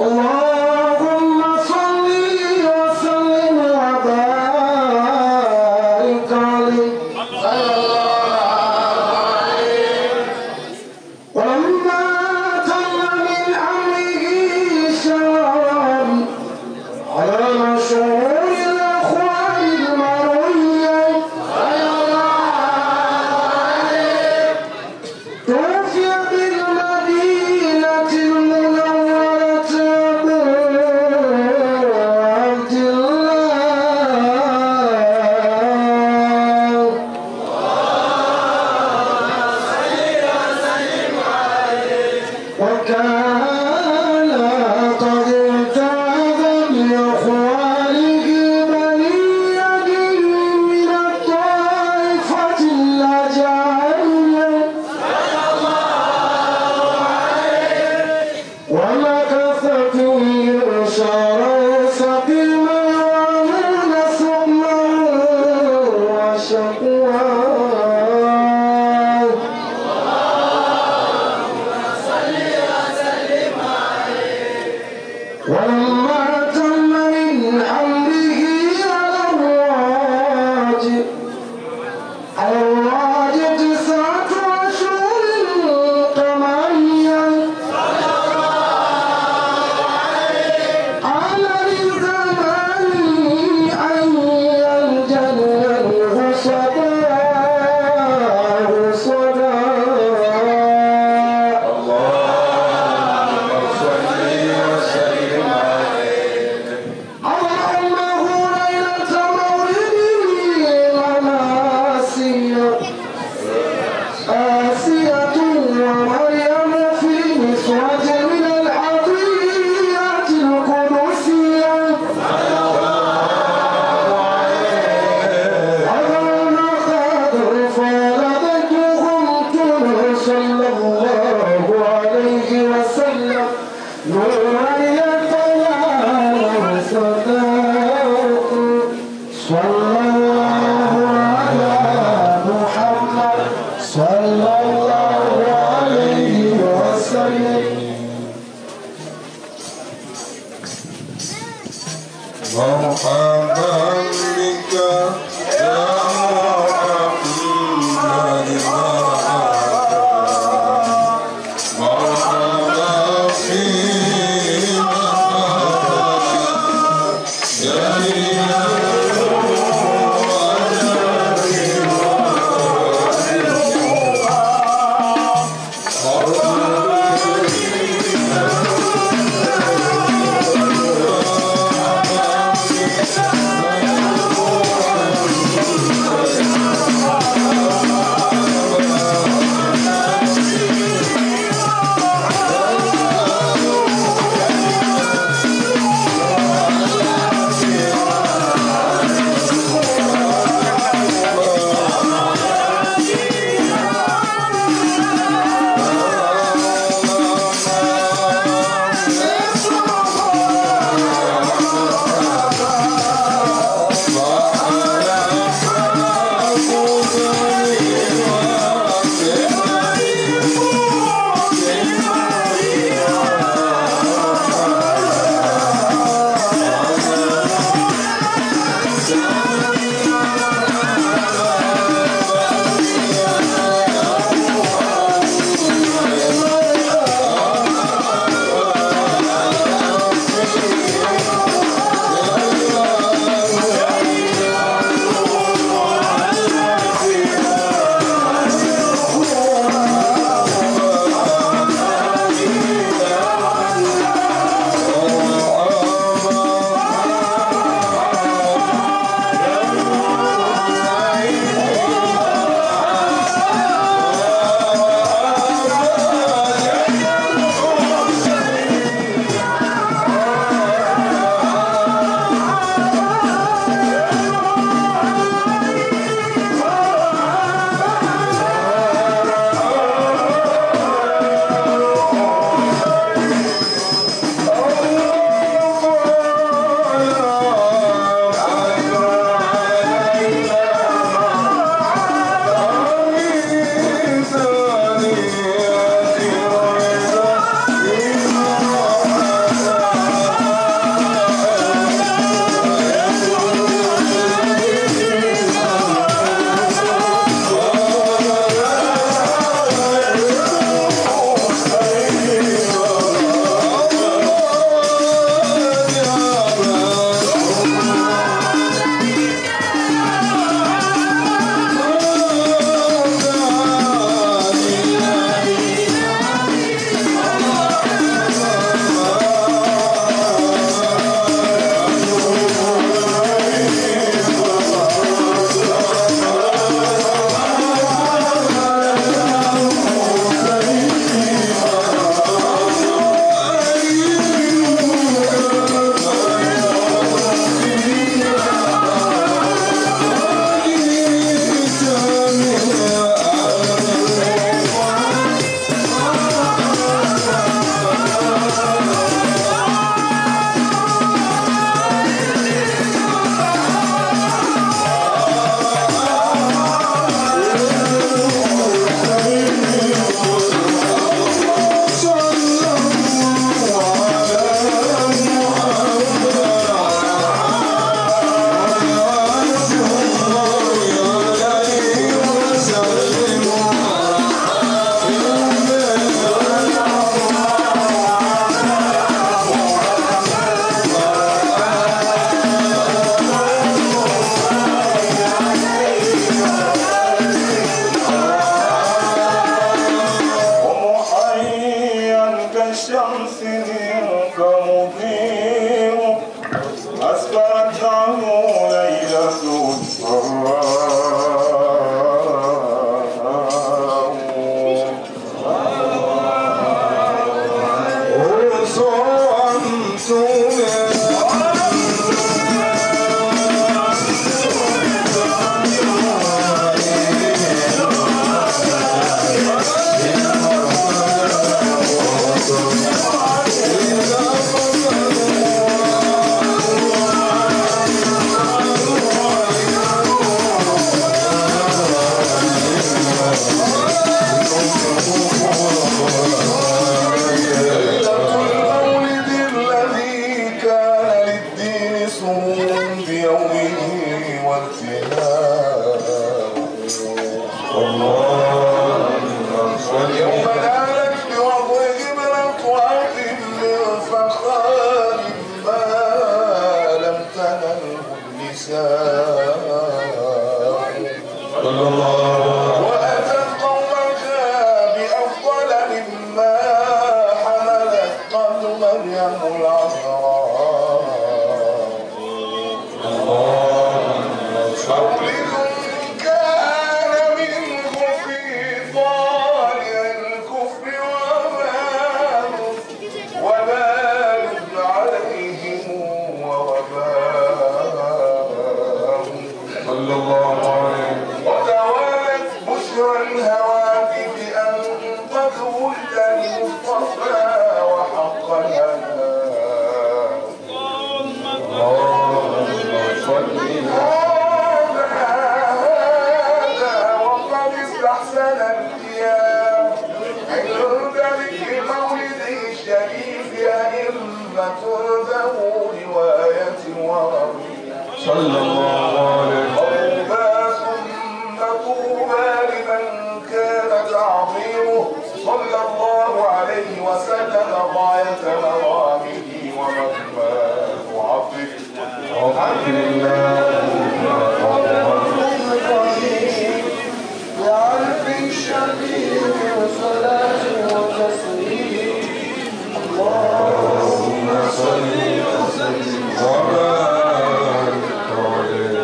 اللهم صل وسلم وبارك عليه ولما تم من أمره شرعا على مشهور الأخوان المروية توفي بالمدينة المنورة أبو عبد الله وكان قد ارتاد بإخوانه بنية من الطائفة الأجانب ومكث فيه شهرا سقيما يعانون سقما وشقوا ولما تم من أمره على الراجل 9 أشهر قمريا على لزمان أن ينجليه صداه صداه اللهم هو ليلة مولده وناسية آسية ومريم في نسوة من العطيات القدسية اللهم قد فارقتهم صلى الله عليه وسلم نورا يتلى صداق صلى الله على محمد صلى الله عليه وسلم مرحبا بك يا محمد مرحبا في يا نورك مضيء أسفرت عنه ليلة صلى الله عليه وسلم غاية